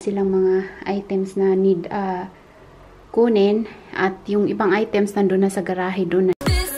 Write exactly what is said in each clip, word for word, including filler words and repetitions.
silang mga items na need uh, kunin at yung ibang items nandun na sa garahe doon.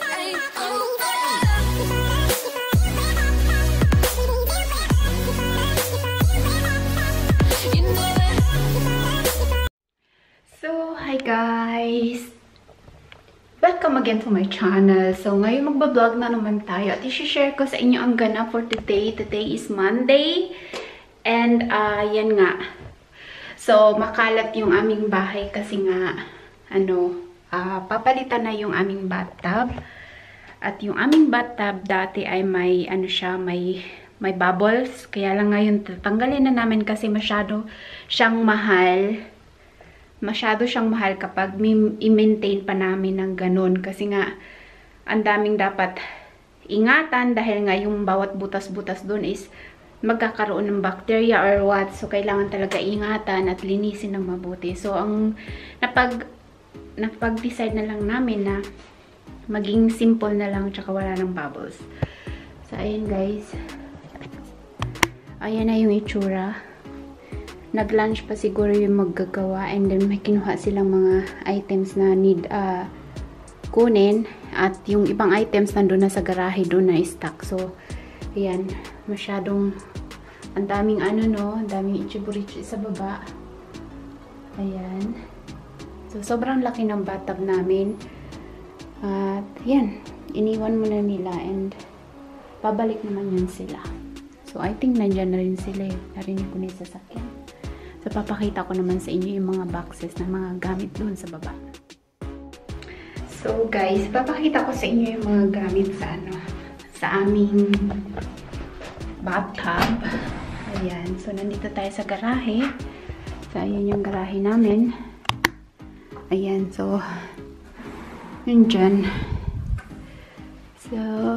So, hi guys! Welcome again to my channel. So, ngayon magbablog na naman tayo at i-share ko sa inyo ang ganap for today. Today is Monday. And, uh, yan nga. So, makalat yung aming bahay kasi nga, ano, uh, papalitan na yung aming bathtub. At yung aming bathtub dati ay may, ano siya, may, may bubbles. Kaya lang ngayon tatanggalin na namin kasi masyado siyang mahal. Masyado siyang mahal kapag i-maintain pa namin ng ganun. Kasi nga, ang daming dapat ingatan dahil nga yung bawat butas-butas dun is magkakaroon ng bacteria or what. So, kailangan talaga ingatan at linisin ng mabuti. So, ang napag, napag-decide na lang namin na maging simple na lang tsaka wala ng bubbles. So, ayun guys. Ayan na yung itsura. Nag-lunch pa siguro yung maggagawa and then may kinuha silang mga items na need uh, kunin at yung ibang items nandun na sa garahe doon na stock. So, ayan, masyadong ang daming ano no, ang daming ichiburichi sa baba. Ayan. So, sobrang laki ng bathtub namin. At, yan, iniwan muna nila and pabalik naman yun sila. So, I think nandyan na rin sila eh. Narinig ko na yung sasakyan. So, papakita ko naman sa inyo yung mga boxes na mga gamit doon sa baba. So, guys, papakita ko sa inyo yung mga gamit sa ano, sa aming bathtub. Ayan. So, nandito tayo sa garahe. So, ayan yung garahe namin. Ayan. So, yun dyan. So,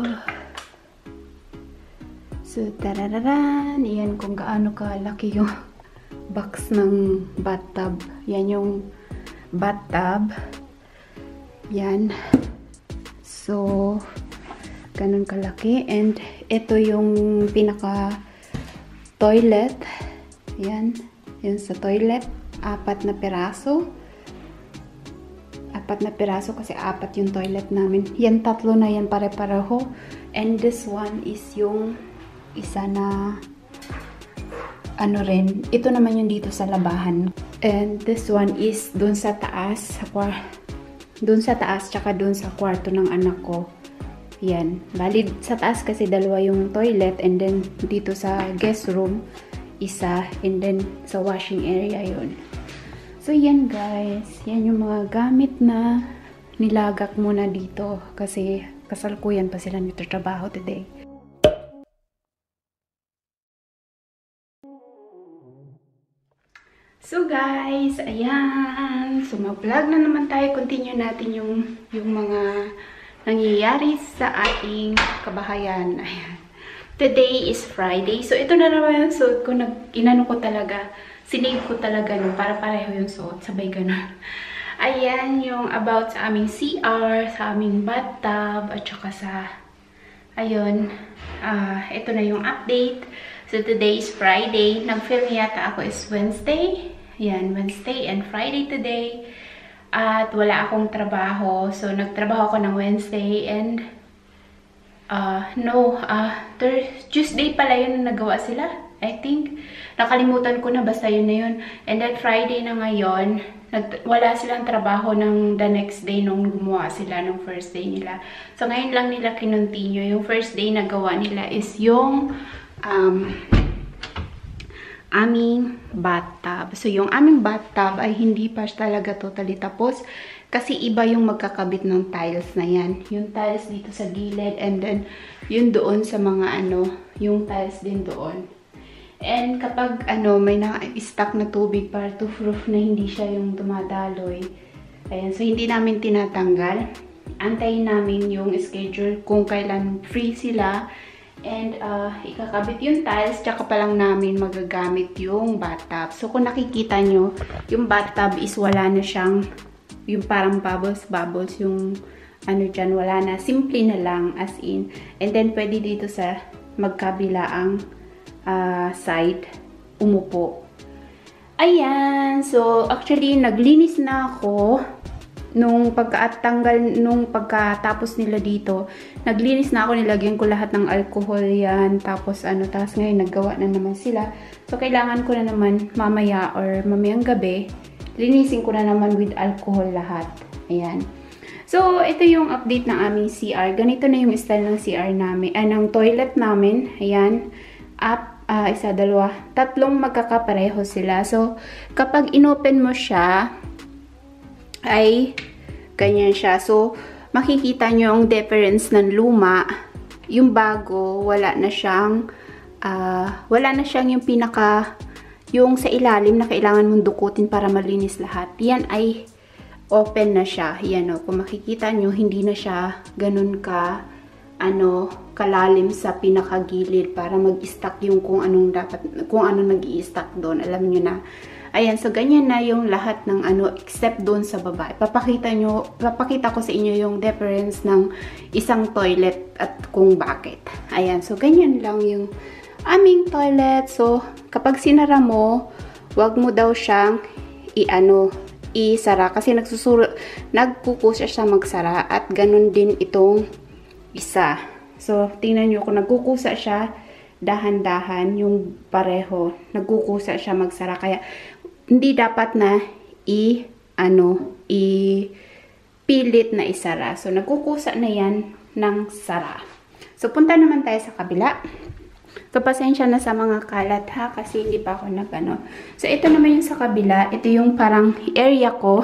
so, tarararan. Ayan kung gaano kalaki yung box ng bathtub. Yan yung bathtub. Yan. So, ganun kalaki. And, ito yung pinaka toilet. Yan. Yan sa toilet. Apat na peraso. Apat na peraso kasi apat yung toilet namin. Yan tatlo na yan pare-pareho. And this one is yung isa na ano rin. Ito naman yung dito sa labahan. And this one is dun sa taas. Sa dun sa taas tsaka dun sa kwarto ng anak ko. Yan. Bali, sa taas kasi dalawa yung toilet and then dito sa guest room, isa. And then sa washing area yun. So, yan guys. Yan yung mga gamit na nilagak muna dito. Kasi kasalukuyan pa sila nito trabaho today. So guys, ayan. So, mag-vlog na naman tayo. Continue natin yung, yung mga nangyayari sa ating kabahayan. Ayan. Today is Friday. So, ito na naman yung suot ko. Nag, inano ko talaga. Sinave ko talaga no, para pareho yung suot. Sabay ganun. Ayan yung about sa aming C R, sa aming bathtub, at saka sa, ayun, uh, ito na yung update. So, today is Friday. Nag-film yata ako is Wednesday. Ayan, Wednesday and Friday today. At wala akong trabaho. So, nagtrabaho ako ng Wednesday and uh, no, uh, Tuesday pala yun na nagawa sila. I think, nakalimutan ko na, basta yun na yun. And then, Friday na ngayon, nag wala silang trabaho ng the next day nung gumawa sila ng first day nila. So, ngayon lang nila kinontinue. Yung first day na gawa nila is yung um, aming bathtub. So, yung aming bathtub ay hindi pa talaga totally tapos kasi iba yung magkakabit ng tiles na yan. Yung tiles dito sa gilid and then yun doon sa mga ano, yung tiles din doon. And kapag ano, may na-stock na tubig para to proof na hindi siya yung dumadaloy. Ayan, so hindi namin tinatanggal. Antayin namin yung schedule kung kailan free sila. And uh, ikakabit yung tiles, tsaka pa lang namin magagamit yung bathtub. So kung nakikita nyo, yung bathtub is wala na siyang, yung parang bubbles-bubbles, yung ano dyan, wala na. Simple na lang, as in. And then pwede dito sa magkabilaang uh, side, umupo. Ayan, so actually naglinis na ako nung pagkatanggal, nung pagkatapos nila dito. Naglinis na ako, nilagyan ko lahat ng alcohol yan. Tapos ano, tapos ngayon naggawa na naman sila. So kailangan ko na naman mamaya or mamayang gabi, linisin ko na naman with alcohol lahat. Ayan. So ito yung update ng aming C R. Ganito na yung style ng C R namin, ay ng toilet namin. Ayan. Up. Uh, isa, dalawa, tatlong magkakapareho sila. So, kapag inopen mo siya, ay ganyan siya. So, makikita nyo ang difference ng luma. Yung bago, wala na siyang, uh, wala na siyang yung pinaka, yung sa ilalim na kailangan mong dukutin para malinis lahat. Yan ay open na siya. Yan o, kung makikita nyo, hindi na siya ganun ka, ano, kalalim sa pinakagilid para mag-stack yung kung anong dapat, kung ano nag-i-stack doon. Alam nyo na. Ayan, so ganyan na yung lahat ng ano, except doon sa baba. Papakita nyo, papakita ko sa inyo yung difference ng isang toilet at kung bakit. Ayan, so ganyan lang yung aming toilet. So, kapag sinara mo, wag mo daw siyang i-ano, i-sara. Kasi nagsusuro, nagkukusya siya magsara. At ganun din itong isa. So, tingnan nyo, kung nagkukusa siya, dahan-dahan, yung pareho, nagkukusa siya magsara. Kaya, hindi dapat na i, ano, i-pilit na isara. So, nagkukusa na yan ng sara. So, punta naman tayo sa kabila. So, pasensya na sa mga kalat ha, kasi hindi pa ako nag-ano. So, ito naman yung sa kabila. Ito yung parang area ko.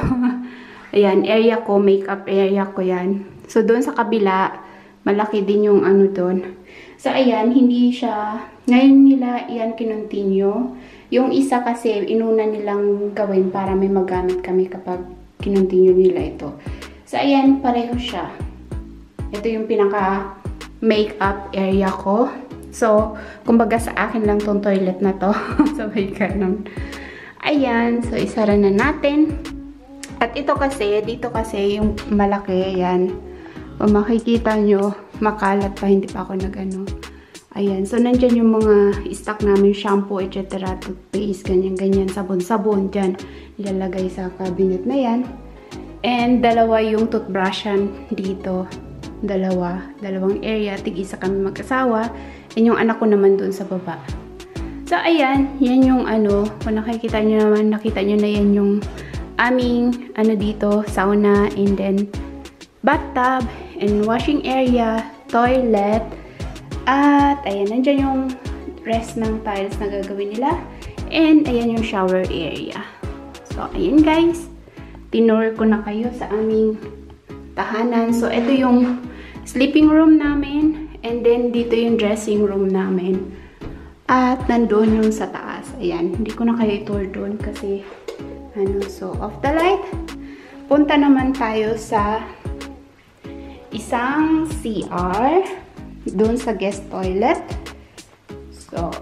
Ayan, area ko, makeup area ko yan. So, doon sa kabila, malaki din yung ano doon. So, ayan, hindi siya, ngayon nila yan kinontinue. Yung isa kasi, inuna nilang gawin para may magamit kami kapag kinontinue nila ito. So, ayan, pareho siya. Ito yung pinaka makeup area ko. So, kumbaga sa akin lang tong toilet na to. Sabay ka nun. Ayan, so isara na natin. At ito kasi, dito kasi yung malaki, ayan. Kung makikita nyo, makalat pa, hindi pa ako nag-ano. Ayan, so nandyan yung mga stock namin, shampoo, et cetera, toothpaste, ganyan-ganyan, sabon-sabon, dyan. Ilalagay sa cabinet na yan. And dalawa yung toothbrushan dito. Dalawa. Dalawang area, tig-isa kami mag-asawa. And yung anak ko naman dun sa baba. So, ayan, yan yung ano, kung nakikita nyo naman, nakita nyo na yan yung aming, ano dito, sauna, and then, bathtub, and washing area, toilet, at ayan, nandyan yung rest ng tiles na gagawin nila, and ayan yung shower area. So, ayan guys, tinur ko na kayo sa aming tahanan. So, ito yung sleeping room namin, and then dito yung dressing room namin. At nandun yung sa taas. Ayan, hindi ko na kayo i-tour doon kasi, ano, so, off the light. Punta naman tayo sa isang C R doon sa guest toilet. So,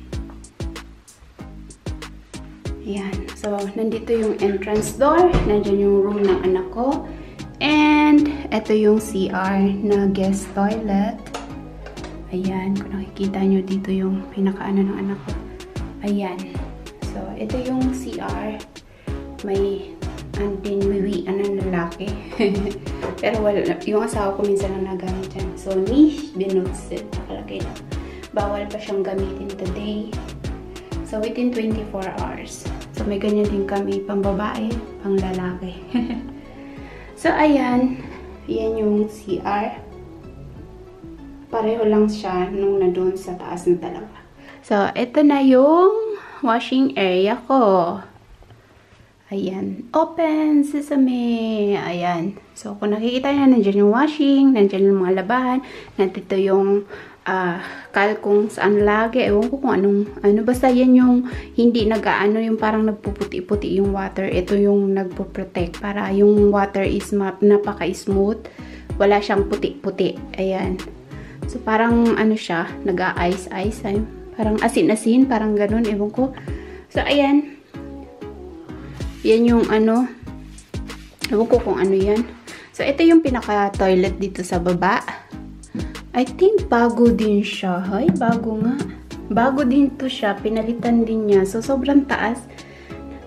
ayan. So, nandito yung entrance door. Nandiyan yung room ng anak ko. And, ito yung C R na guest toilet. Ayan. Kung nakikita nyo, dito yung pinakaano ng anak ko. Ayan. So, ito yung C R. May andin wiwian ng lalaki. Pero wala, yung asawa ko minsan lang nagamit dyan. So, niche binuksid. Nakalagay na. Bawal pa siyang gamitin today. So, within twenty-four hours. So, may ganyan din kami pang babae, pang lalaki. So, ayan. Ayan yung C R. Pareho lang siya nung nandun sa taas ng dalawa. So, ito na yung washing area ko. Ayan. Open sesame. Ayan. So, kung nakikita nyo, nandyan yung washing, nandyan yung mga labahan, nandito yung uh, kalkong saan lagi. Ewan ko kung anong, ano, basta yan yung hindi nag-ano, yung parang nagpuputi-puti yung water. Ito yung nagpo-protect para yung water is napaka-smooth. Wala siyang puti-puti. Ayan. So, parang ano siya, nag-a-ice-ice. Parang asin-asin, parang ganun. Ewan ko. So, ayan. Yan yung ano, ewan ko kung ano yan. So, ito yung pinaka-toilet dito sa baba. I think bago din siya. Hay, bago nga. Bago din to siya. Pinalitan din niya. So, sobrang taas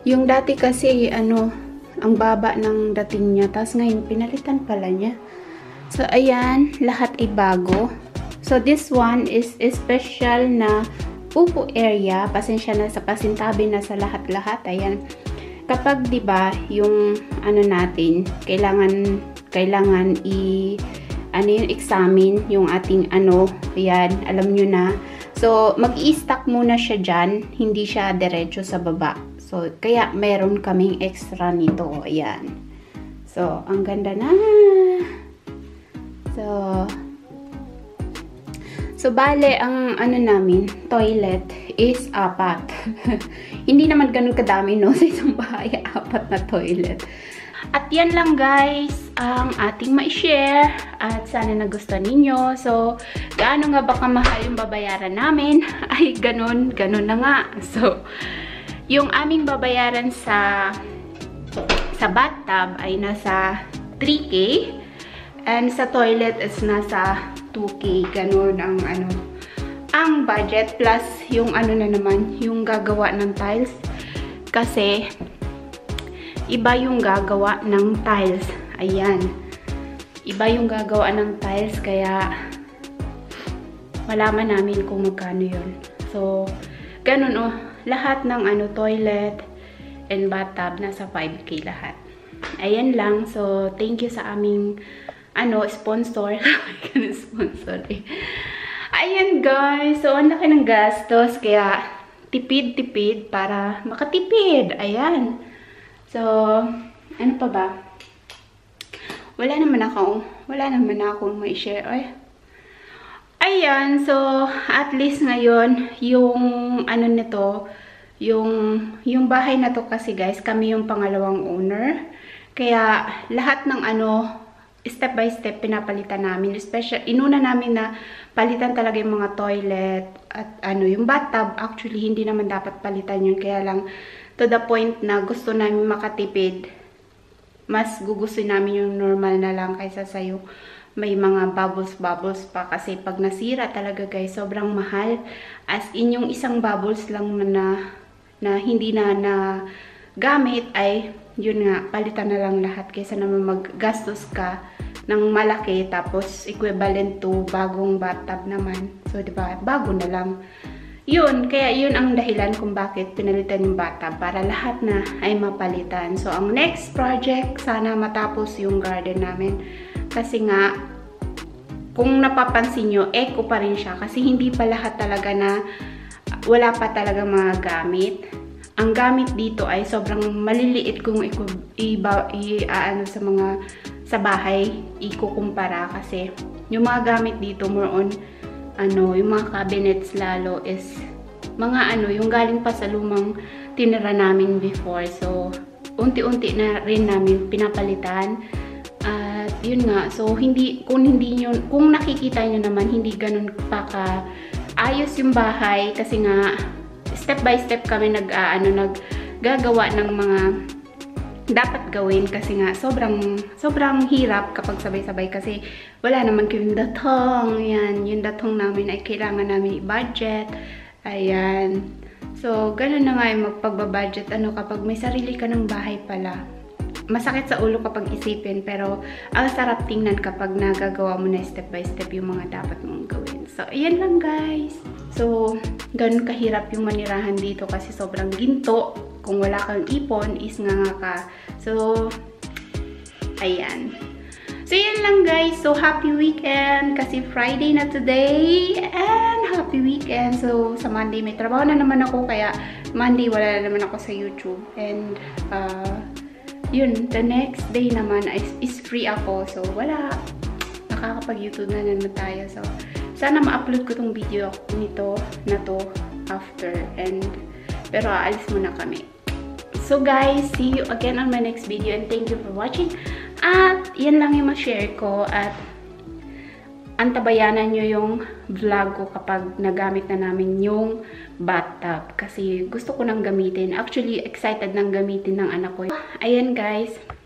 Yung dati kasi, ano, ang baba ng dating niya. Tapos ngayon, pinalitan pala niya. So, ayan, lahat ay bago. So, this one is special na upo area. Pasensya na sa pasintabi na sa lahat-lahat. Ayan. Kapag, di ba, yung, ano natin, kailangan, kailangan i, ano yung examine, yung ating, ano, ayan, alam nyo na. So, mag-i-stack muna siya dyan. Hindi siya diretso sa baba. So, kaya meron kaming extra nito. Ayan. So, ang ganda na. So, so bale, ang ano namin, toilet is apat. Hindi naman ganun kadami, no? Sa isang bahay, apat na toilet. At yan lang, guys, ang ating ma-share. At sana nagustuhan ninyo. So, gaano nga ba kamahal yung babayaran namin? Ay, ganun, ganun na nga. So, yung aming babayaran sa sa bathtub ay nasa three K and sa toilet is nasa two K. Ganun ang ano ang budget plus yung ano na naman, yung gagawa ng tiles. Kasi iba yung gagawa ng tiles. Ayan. Iba yung gagawa ng tiles kaya malaman namin kung magkano yun. So, ganun oh. Lahat ng ano, toilet and bathtub nasa five K lahat. Ayan lang. So, thank you sa aming ano, sponsor. sponsor eh. Ayan guys. So, ang laki ng gastos. Kaya, tipid-tipid para makatipid. Ayan. So, ano pa ba? Wala naman ako. Wala naman ako may share. Ay. Ayan, so at least ngayon, yung ano nito, yung yung bahay na to kasi guys, kami yung pangalawang owner. Kaya lahat ng ano, step by step pinapalitan namin. Especially, inuna namin na palitan talaga yung mga toilet at ano, yung bathtub. Actually, hindi naman dapat palitan yun. Kaya lang, to the point na gusto namin makatipid, mas gugustuhin namin yung normal na lang kaysa sa yung may mga bubbles-bubbles pa. Kasi pag nasira talaga guys, sobrang mahal. As in, yung isang bubbles lang na, na, na hindi na na gamit ay, yun nga, palitan na lang lahat. Kaysa naman maggastos ka ng malaki, tapos equivalent to bagong bathtub naman. So, diba, bago na lang. Yun, kaya yun ang dahilan kung bakit pinalitan yung bathtub, para lahat na ay mapalitan. So, ang next project, sana matapos yung garden namin. Kasi nga, kung napapansin nyo, eco pa rin siya. Kasi hindi pa lahat talaga na, wala pa talaga mga gamit. Ang gamit dito ay sobrang maliliit kung iba, i, ano, sa mga, sa bahay, ikukumpara. Kasi, yung mga gamit dito, more on, ano, yung mga cabinets lalo is, mga ano, yung galing pa sa lumang tinira namin before. So, unti-unti na rin namin pinapalitan. At yun nga, so hindi, kung hindi nyo, kung nakikita nyo naman, hindi ganun pa ka ayos yung bahay kasi nga step by step kami nag, uh, ano, naggagawa ng mga dapat gawin kasi nga sobrang, sobrang hirap kapag sabay-sabay kasi wala naman yung datong, yan, yung datong namin ay kailangan namin i-budget, ayan. So, ganun na nga yung magpagbabudget, ano, kapag may sarili ka ng bahay pala. Masakit sa ulo kapag isipin, pero ang sarap tingnan kapag nagagawa mo na step by step yung mga dapat mong gawin. So, ayan lang guys. So, ganun kahirap yung manirahan dito kasi sobrang ginto. Kung wala kang ipon, is nga nga ka. So, ayan. So, yan lang guys. So, happy weekend kasi Friday na today. And happy weekend. So, sa Monday may trabaho na naman ako. Kaya, Monday wala na naman ako sa YouTube. And, uh, yun, the next day naman is, is free ako. So, wala. Nakakapag-YouTube na naman tayo. So, sana ma-upload ko tong video nito, na to, after. And, pero aalis muna kami. So, guys, see you again on my next video. And thank you for watching. At, yan lang yung ma-share ko. At, antabayanan nyo yung vlog ko kapag nagamit na namin yung bathtub. Kasi gusto ko nang gamitin. Actually, excited nang gamitin ng anak ko. Ayan guys.